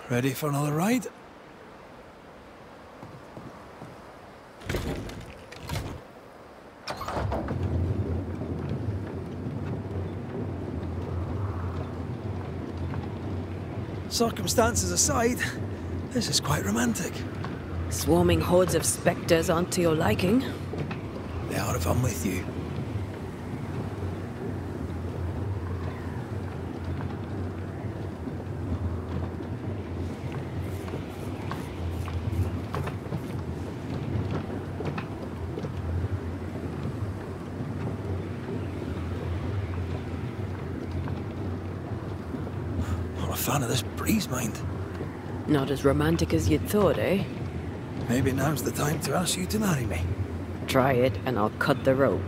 Ready for another ride? Circumstances aside, this is quite romantic. Swarming hordes of spectres aren't to your liking. They are if I'm with you. Not a fan of this breeze, mind. Not as romantic as you'd thought, eh? Maybe now's the time to ask you to marry me. Try it and I'll cut the rope.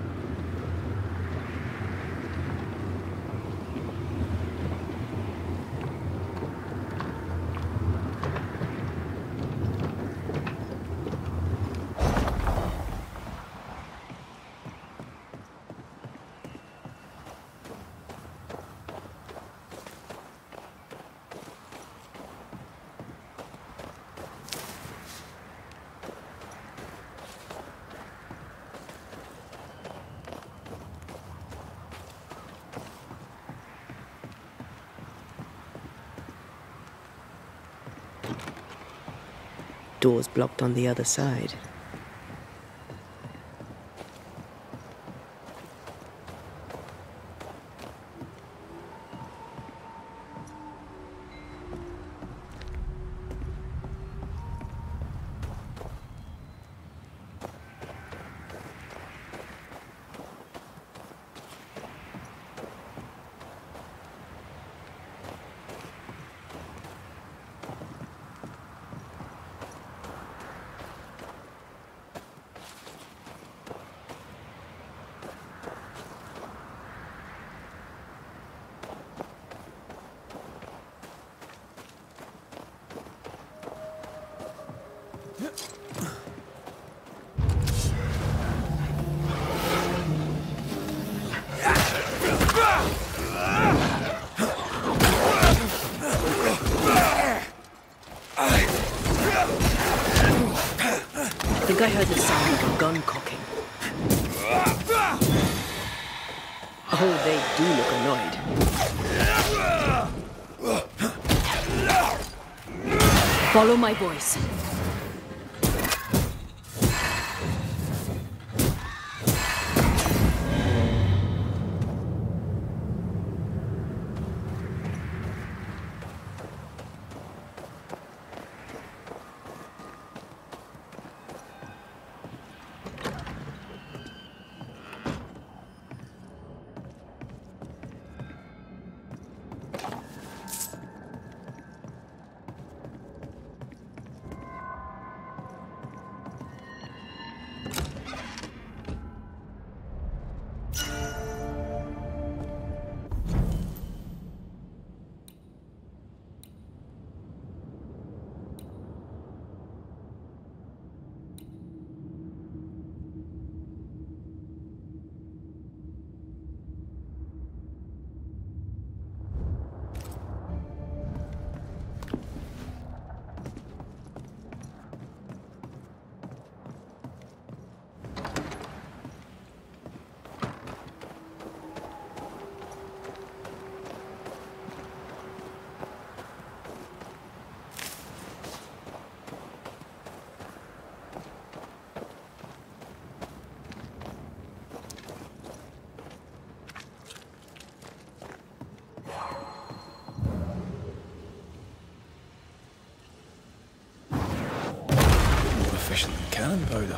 Door's blocked on the other side. I think I heard the sound of a gun cocking. Oh, they do look annoyed. Follow my voice. Efficient than cannon powder.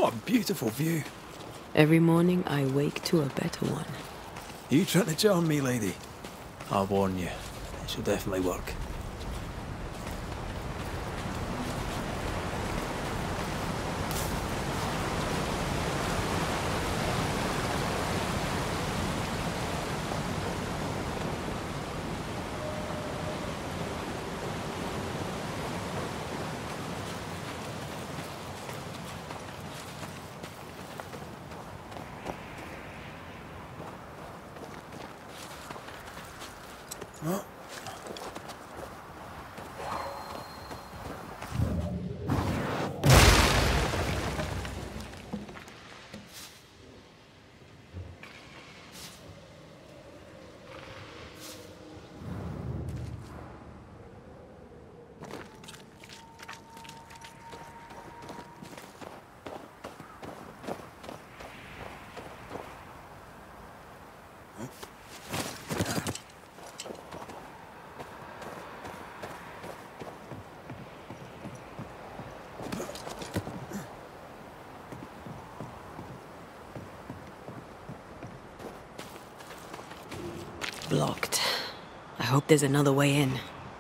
What a beautiful view. Every morning I wake to a better one. You trying to charm me, lady? I'll warn you. It should definitely work. Oh. Blocked. I hope there's another way in.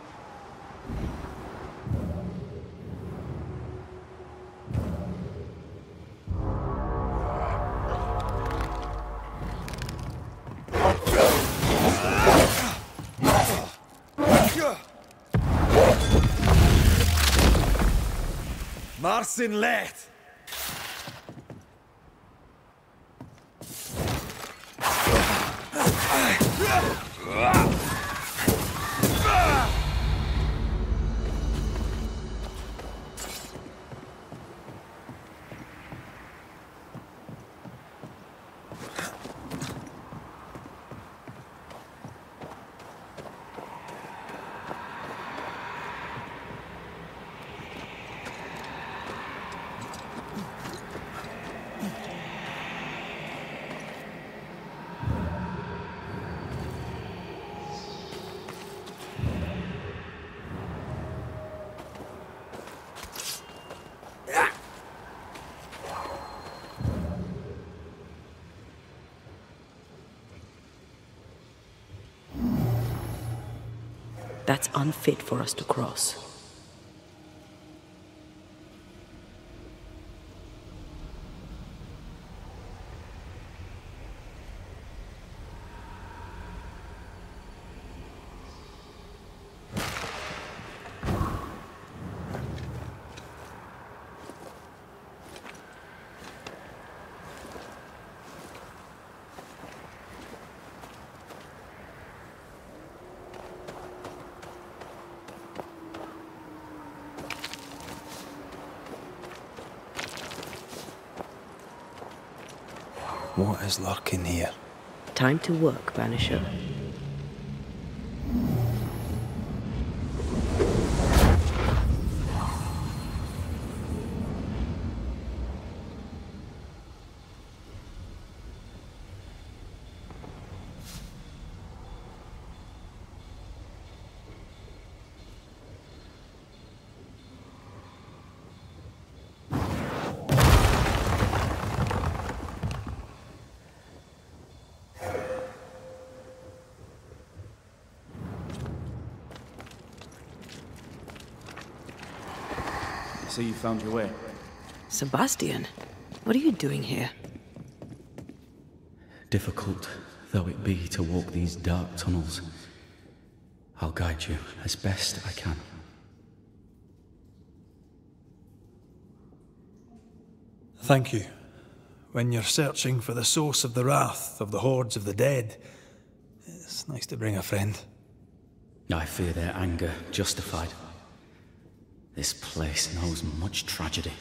Marcin Raith! That's unfit for us to cross. What is lurking here? Time to work, Banisher. So you found your way? Sebastian, what are you doing here? Difficult though it be to walk these dark tunnels, I'll guide you as best I can. Thank you. When you're searching for the source of the wrath of the hordes of the dead, it's nice to bring a friend. I fear their anger justified. This place knows much tragedy.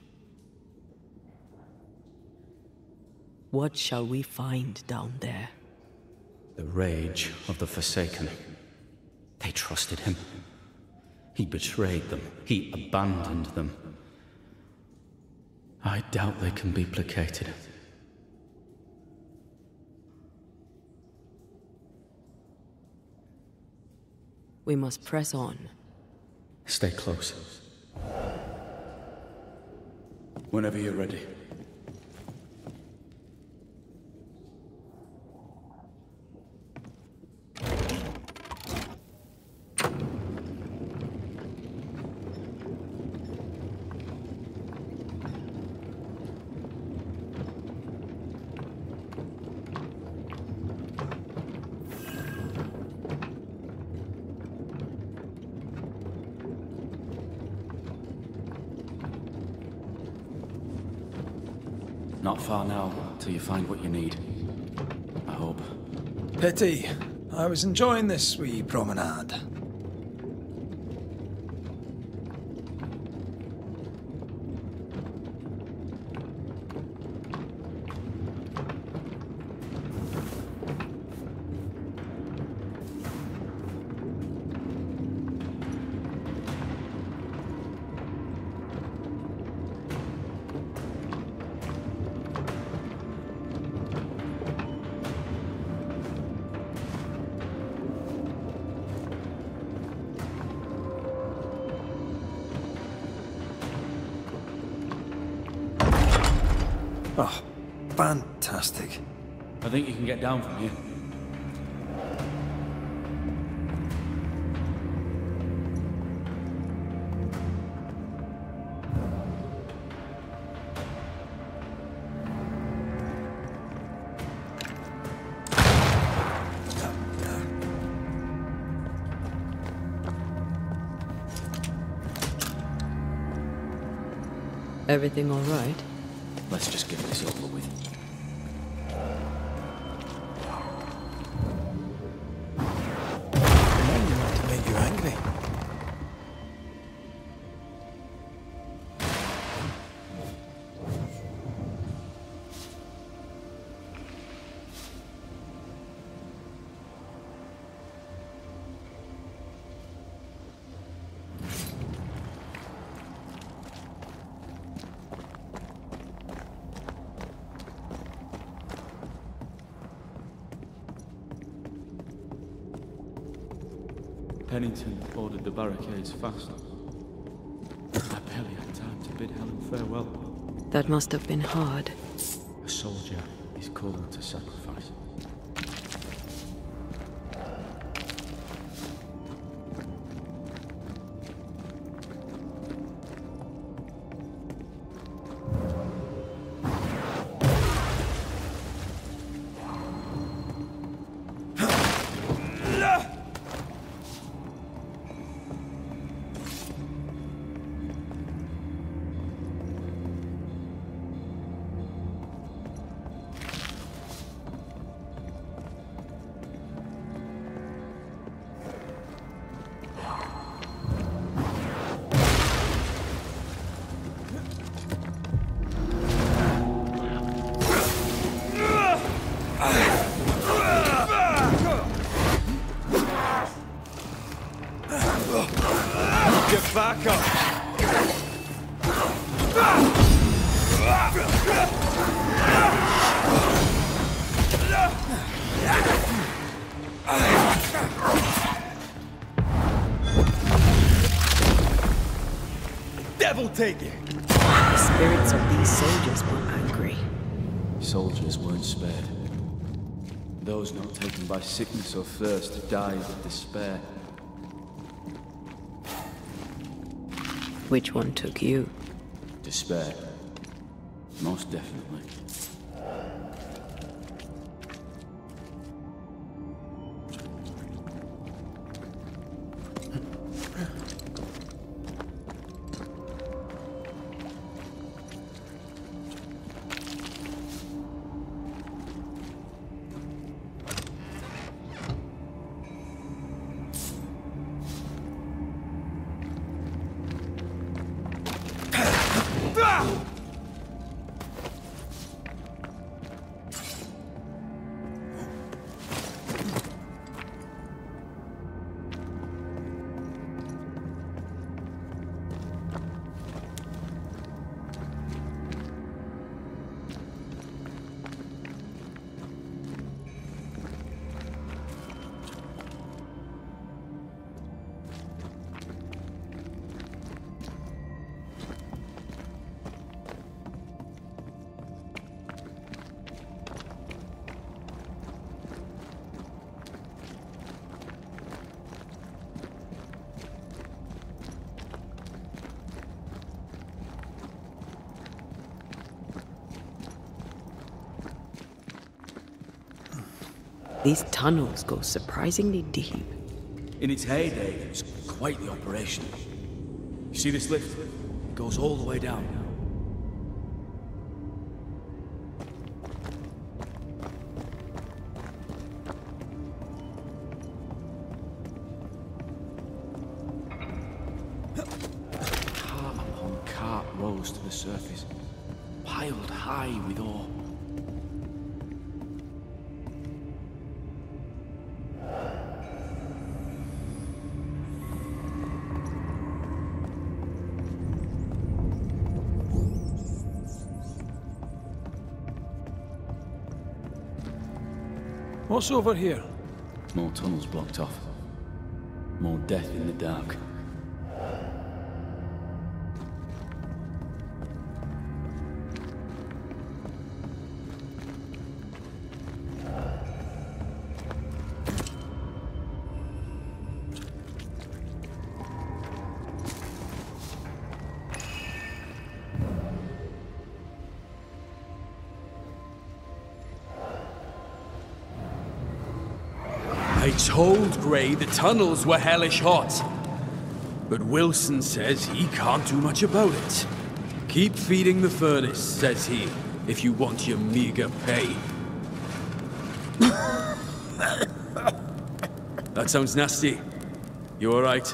What shall we find down there? The rage of the Forsaken. They trusted him. He betrayed them. He abandoned them. I doubt they can be placated. We must press on. Stay close. Whenever you're ready. Not far now, till you find what you need. I hope. Pity. I was enjoying this wee promenade. Oh, fantastic. I think you can get down from here. Everything all right? Let's just get this over with. Not to make you angry. Pennington ordered the barricades fast. I barely had time to bid Helen farewell. That must have been hard. A soldier is called to sacrifice. Get back up! Devil take it! The spirits of these soldiers were angry. Soldiers weren't spared. Those not taken by sickness or thirst died of despair. Which one took you? Despair. Most definitely. These tunnels go surprisingly deep. In its heyday, it was quite the operation. You see this lift? It goes all the way down. rose to the surface, piled high with ore. What's over here? More tunnels blocked off. More death in the dark. I told Gray the tunnels were hellish hot. But Wilson says he can't do much about it. Keep feeding the furnace, says he, if you want your meager pay. That sounds nasty. You alright?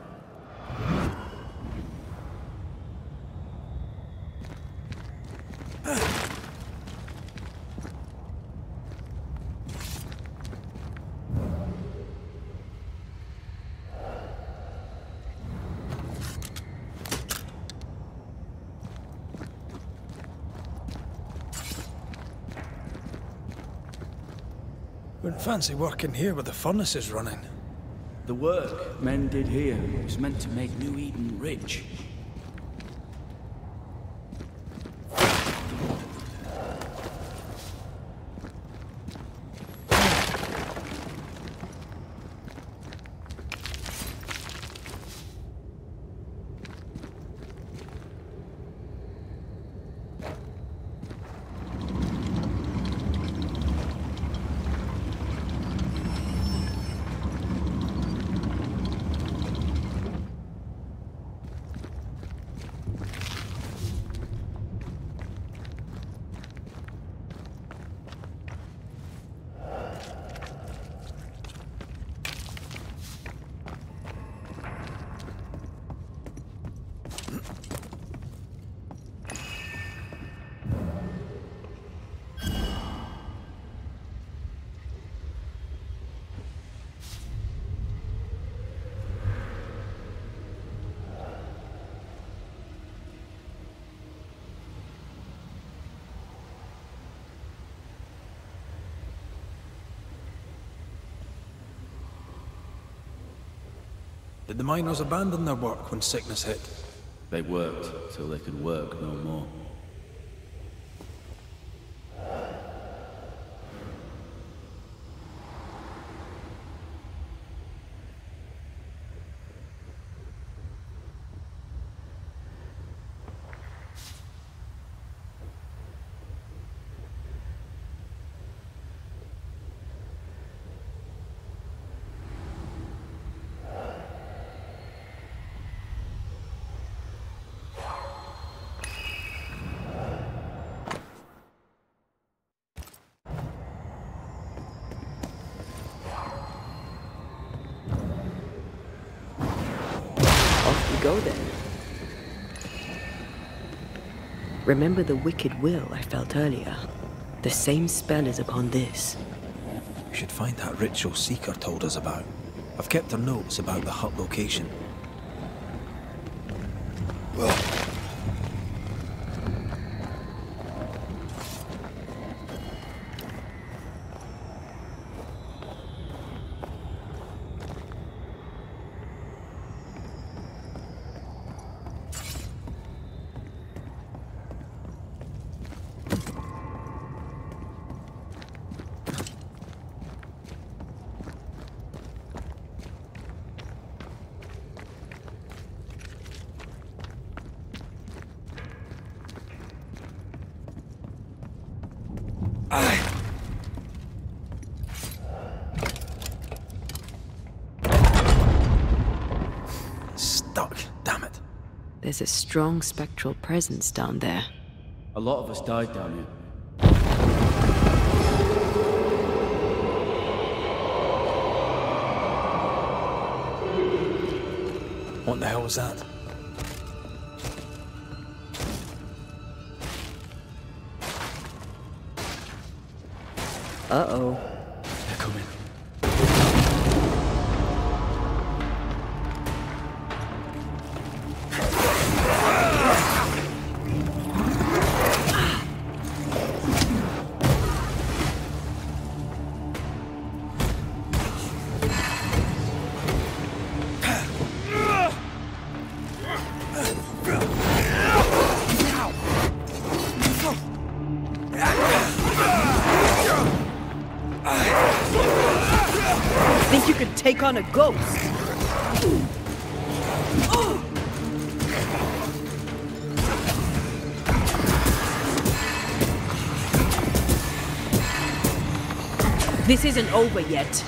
Wouldn't fancy working here with the furnaces running. The work men did here was meant to make New Eden rich. Did the miners abandon their work when sickness hit? They worked till they could work no more. Go then. Remember the wicked will I felt earlier? The same spell is upon this. We should find that ritual Seeker told us about. I've kept her notes about the hut location. Stuck, damn it. There's a strong spectral presence down there. A lot of us died down here. What the hell was that? Uh-oh. They're coming. Think you could take on a ghost? This isn't over yet.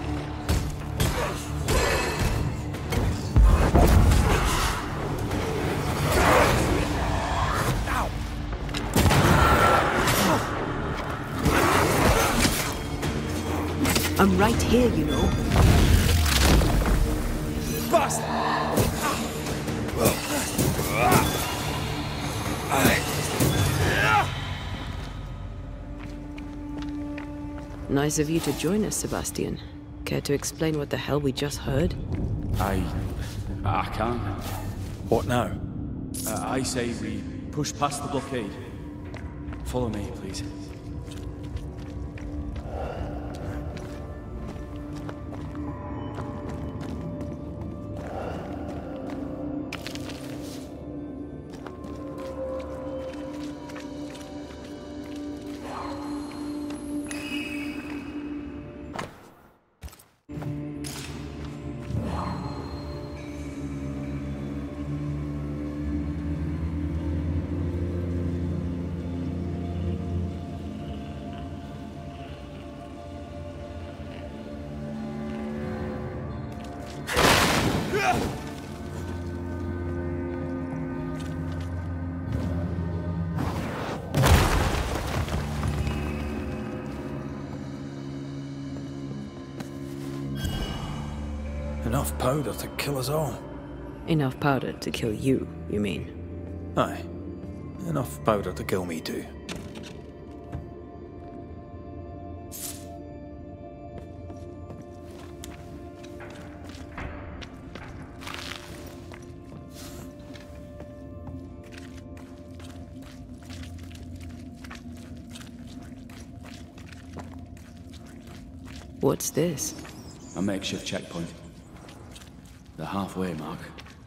I'm right here, you know. Bust! Nice of you to join us, Sebastian. Care to explain what the hell we just heard? I can't. What now? I say we push past the blockade. Follow me, please. Enough powder to kill us all. Enough powder to kill you, you mean? Aye. Enough powder to kill me too. What's this? A makeshift checkpoint. The halfway mark.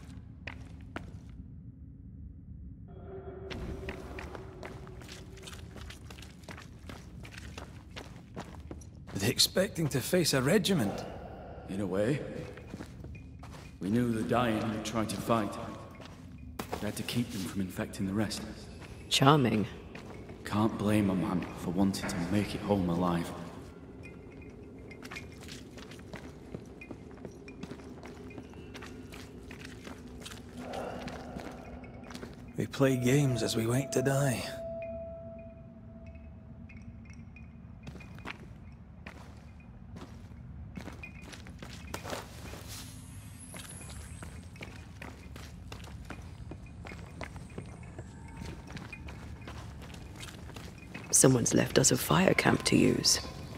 Are they expecting to face a regiment? In a way. We knew the dying would try to fight. We had to keep them from infecting the rest. Charming. Can't blame a man for wanting to make it home alive. We play games as we wait to die. Someone's left us a fire camp to use.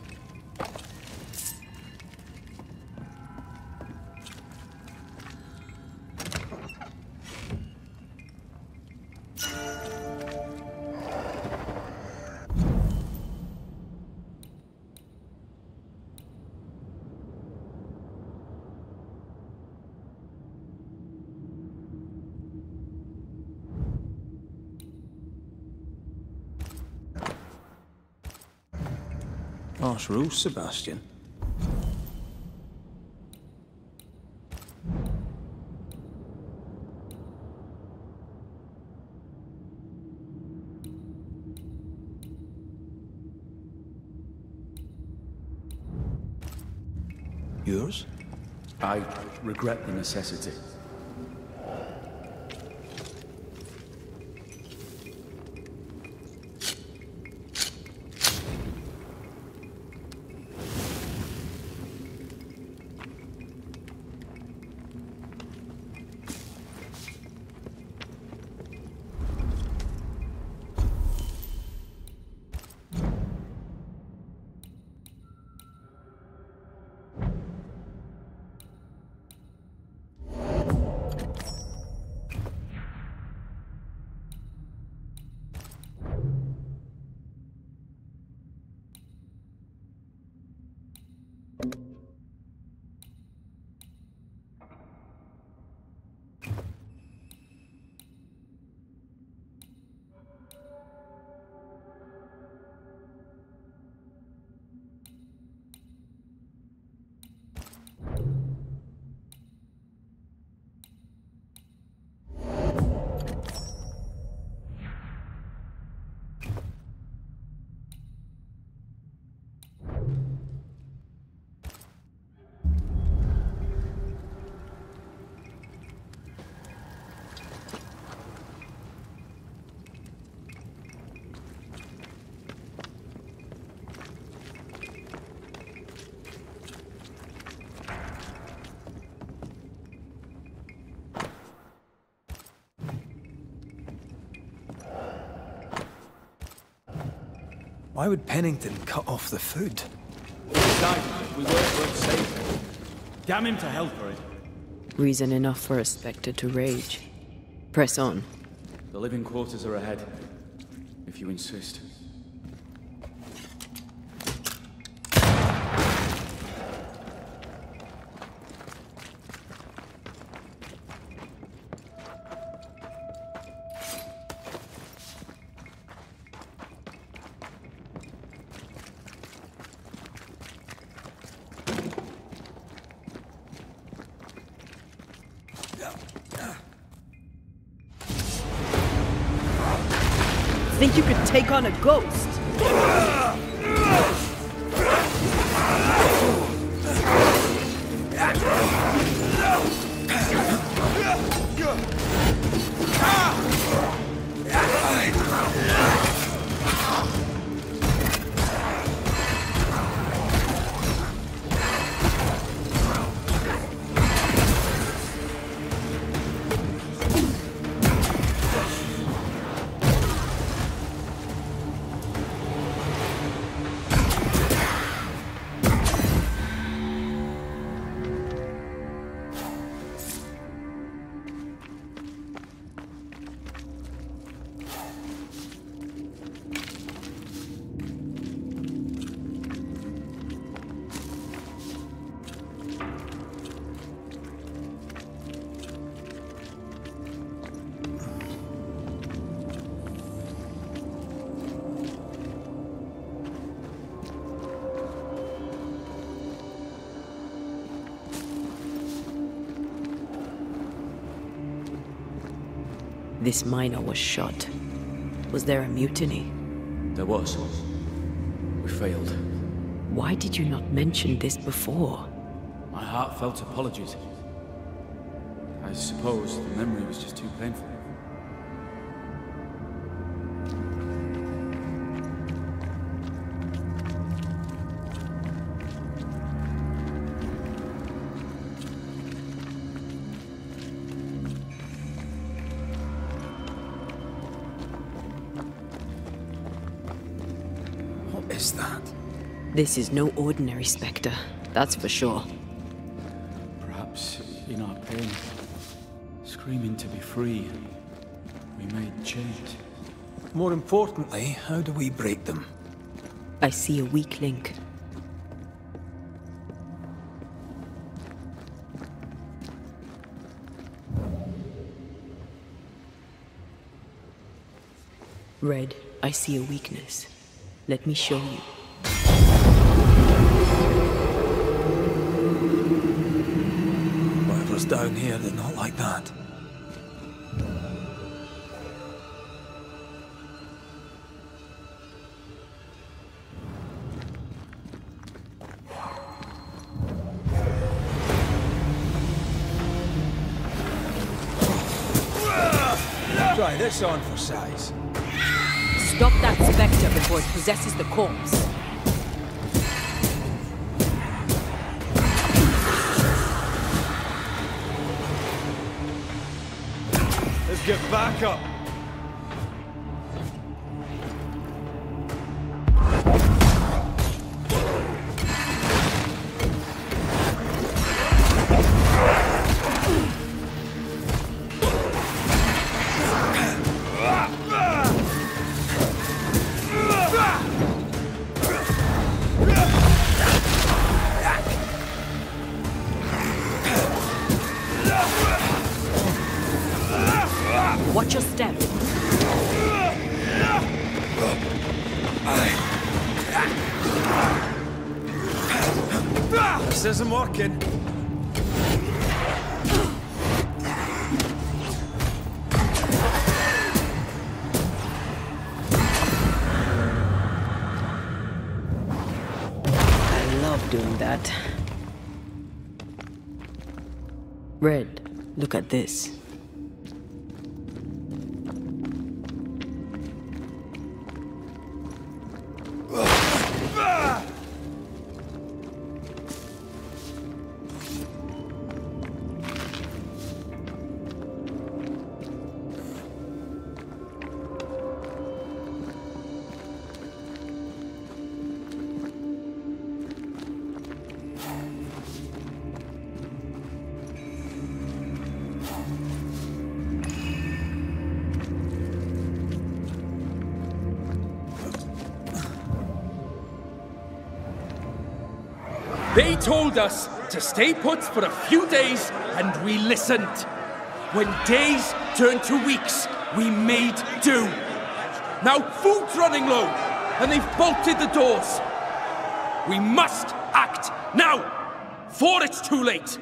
Harsh rules, Sebastian. Yours? I regret the necessity. Why would Pennington cut off the food? Decided that we weren't worth saving. Damn him to hell for it. Reason enough for a Spectre to rage. Press on. The living quarters are ahead, if you insist. Think you could take on a ghost? This miner was shot. Was there a mutiny? There was. We failed. Why did you not mention this before? My heartfelt apologies. I suppose the memory was just too painful. What is that? This is no ordinary Spectre, that's for sure. Perhaps in our pain, screaming to be free, we made change. More importantly, how do we break them? I see a weak link. Red, I see a weakness. Let me show you. Whatever's down here, they're not like that. Try this on for size. Stop that Spectre before it possesses the corpse. Let's get back up. Watch your step. This isn't working. I love doing that. Red, look at this. They told us to stay put for a few days, and we listened. When days turned to weeks, we made do. Now food's running low, and they've bolted the doors. We must act now, before it's too late.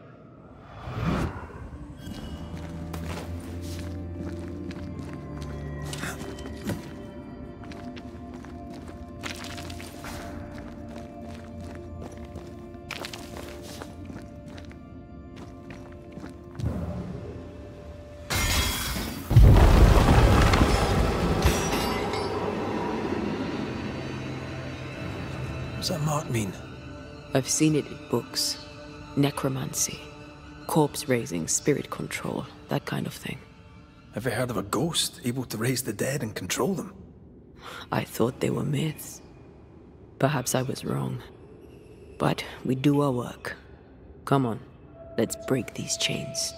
What's that mark mean? I've seen it in books. Necromancy. Corpse raising, spirit control, that kind of thing. Ever heard of a ghost able to raise the dead and control them? I thought they were myths. Perhaps I was wrong. But we do our work. Come on, let's break these chains.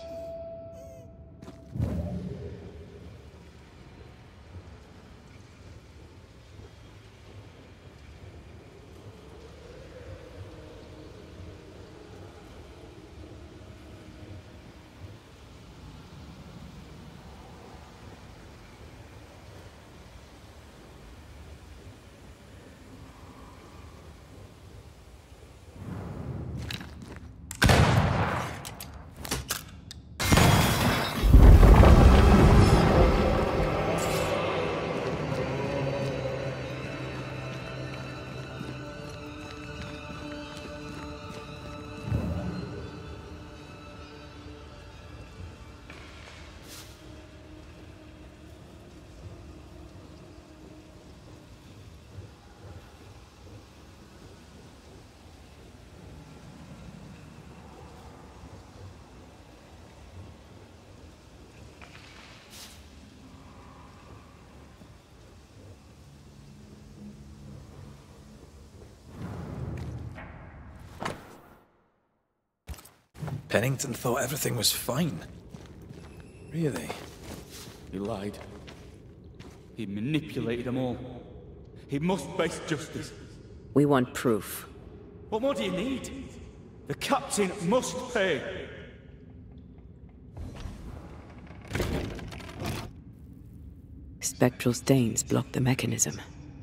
Pennington thought everything was fine. Really? He lied. He manipulated them all. He must face justice. We want proof. What more do you need? The captain must pay. Spectral stains block the mechanism.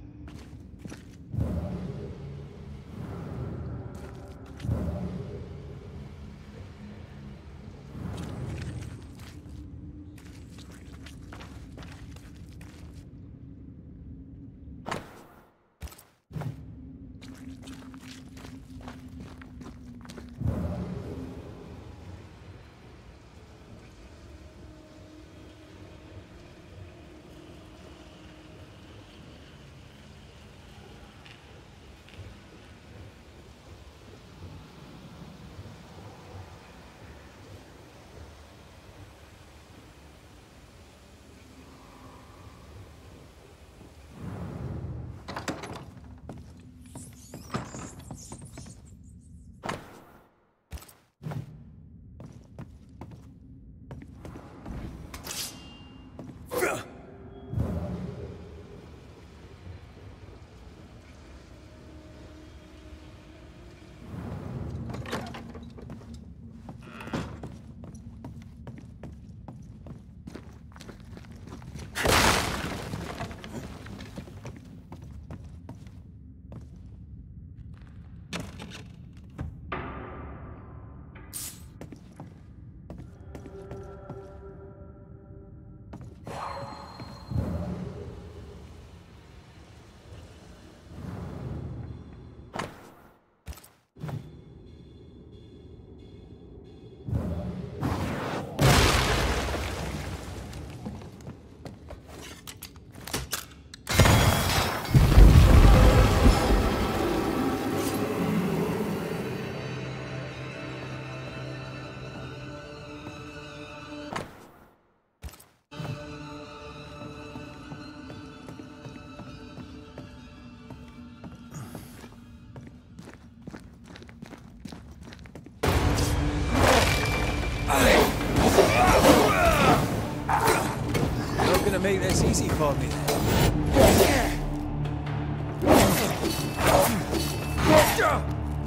Make this easy for me.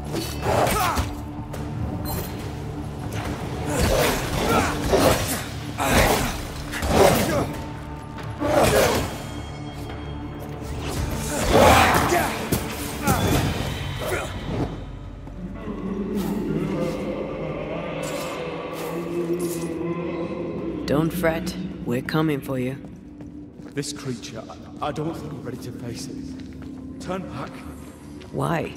Don't fret. We're coming for you. This creature, I don't think we're ready to face it. Turn back. Why?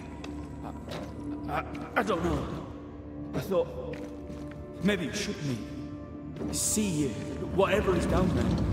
I don't know. I thought maybe it should meet. See you, whatever is down there.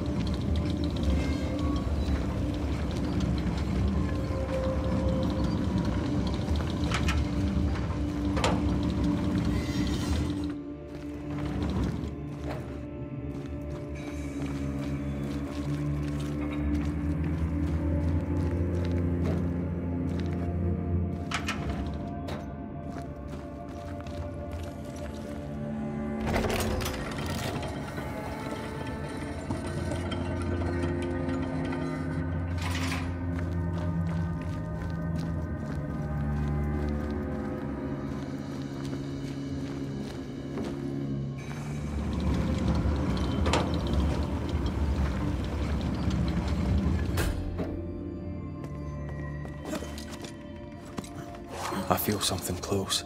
I feel something close.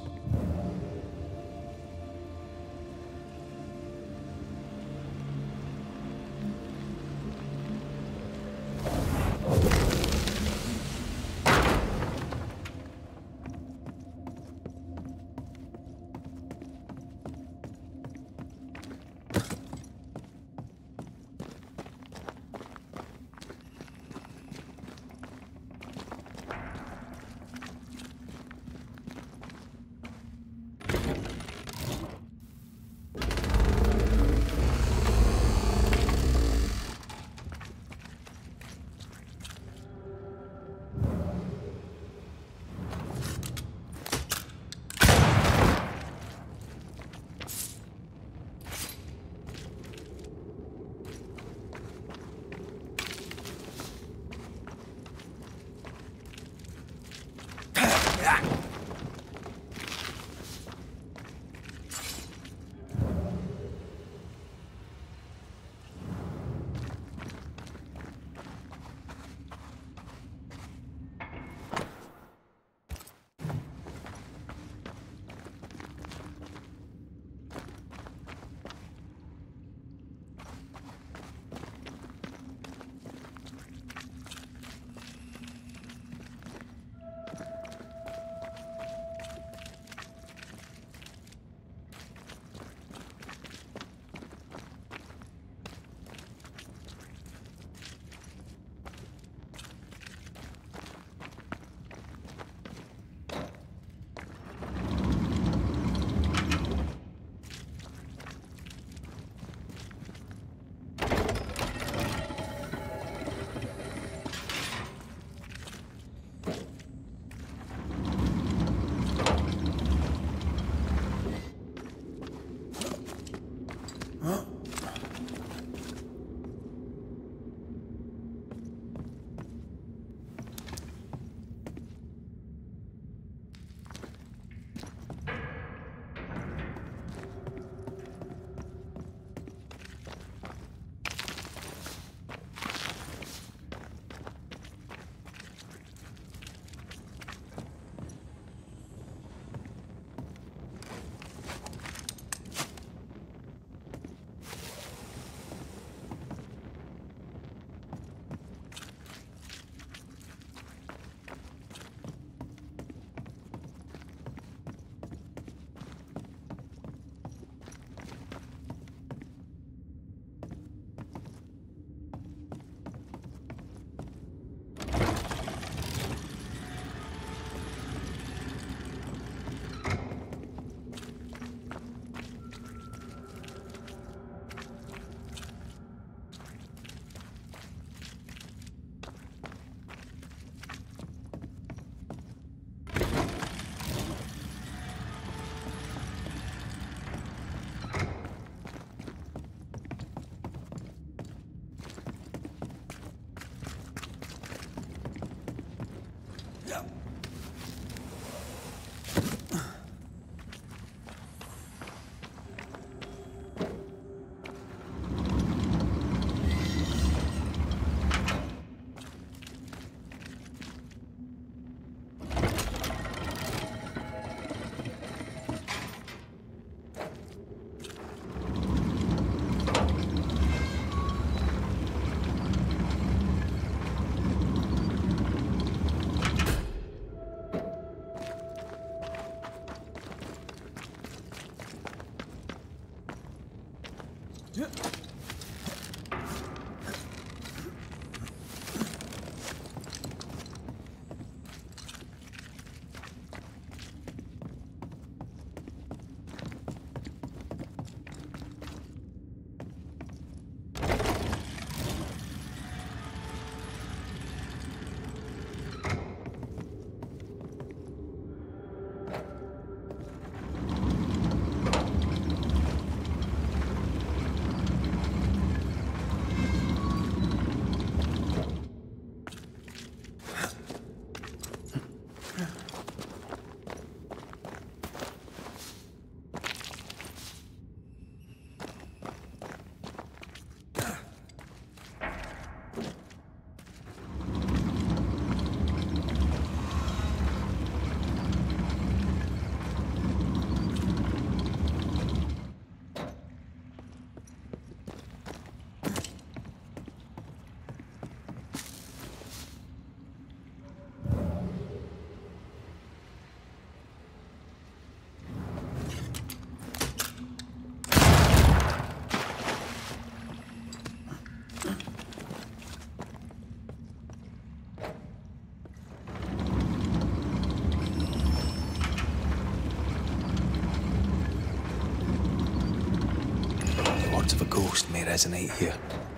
resonate here.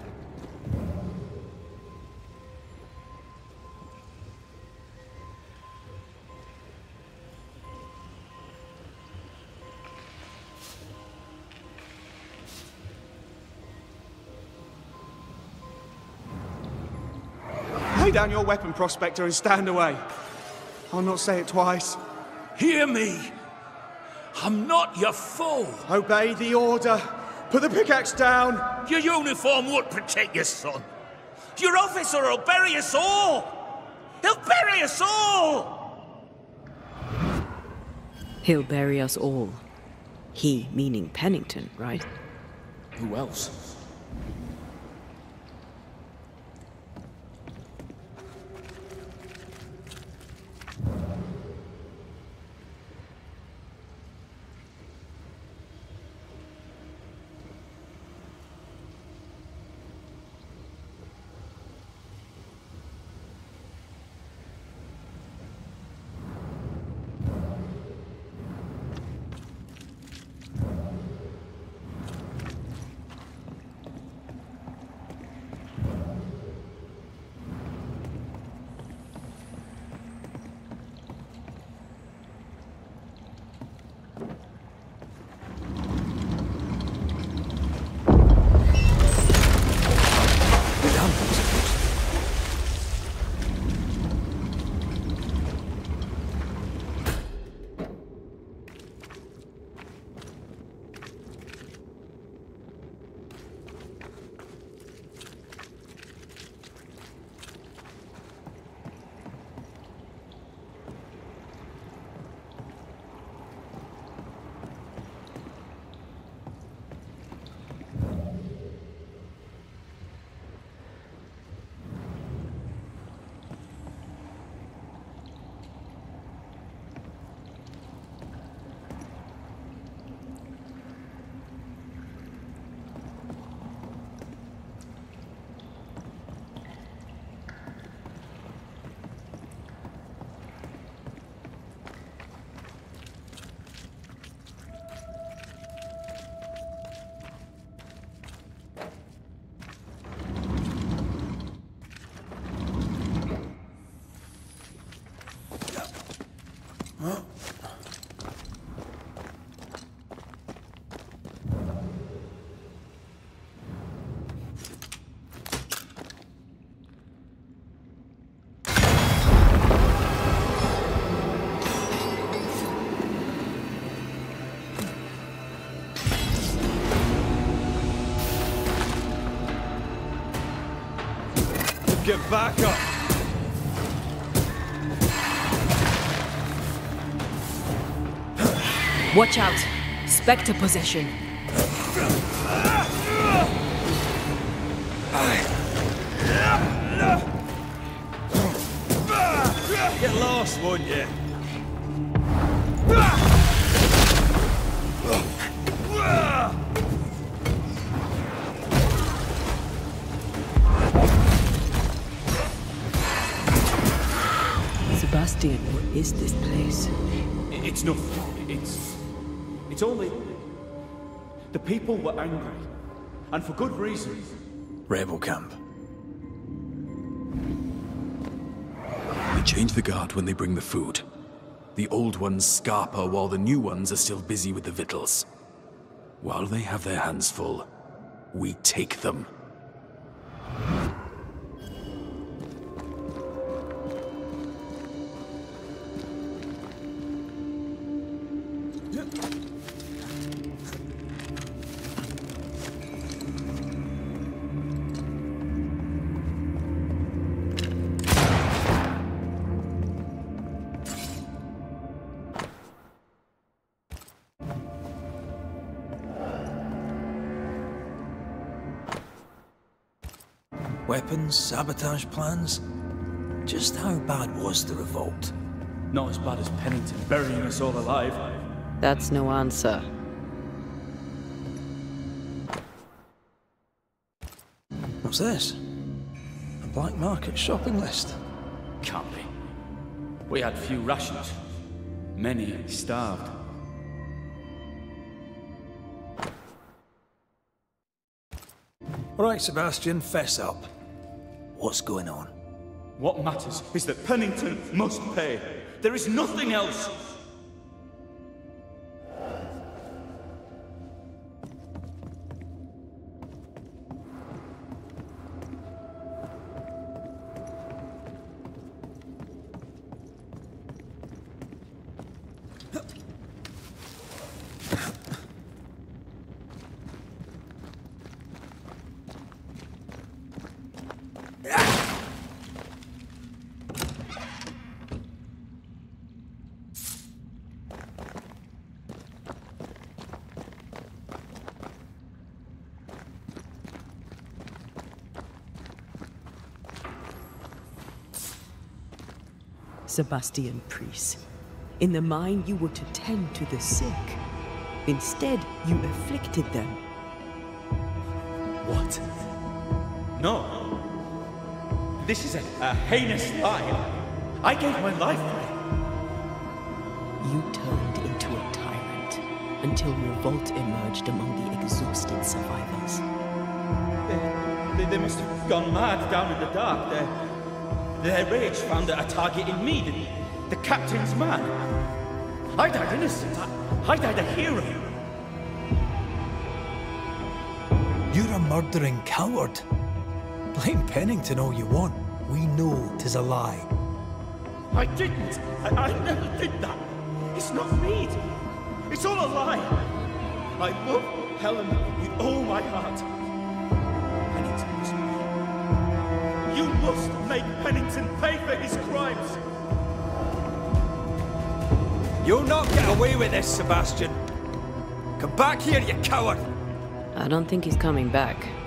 Lay down your weapon, Prospector, and stand away. I'll not say it twice. Hear me! I'm not your foe! Obey the order. Put the pickaxe down. Your uniform won't protect your son. Your officer will bury us all! He'll bury us all! He'll bury us all. He meaning Pennington, right? Who else? Get back up! Watch out! Spectre possession. Get lost, won't you? Sebastian, what is this place? It's nothing. It's only... The people were angry. And for good reason. Rebel camp. They change the guard when they bring the food. The old ones scarper while the new ones are still busy with the victuals. While they have their hands full, we take them. Weapons, sabotage plans. Just how bad was the revolt? Not as bad as Pennington burying us all alive. That's no answer. What's this? A black market shopping list. Can't be. We had few rations. Many starved. All right, Sebastian, fess up. What's going on? What matters is that Pennington must pay. There is nothing else. Sebastian Priest. In the mine, you were to tend to the sick. Instead, you afflicted them. What? No. This is a heinous lie. I gave my life for it. You turned into a tyrant until revolt emerged among the exhausted survivors. They must have gone mad down in the dark. Their rage found a target in me, the captain's man. I died innocent. I died a hero. You're a murdering coward. Blame Pennington all you want. We know 'tis a lie. I didn't. I never did that. It's not me. It's all a lie. I love Helen with all my heart. Pennington must pay. You must make Pennington pay for his crimes. You'll not get away with this, Sebastian. Come back here, you coward! I don't think he's coming back.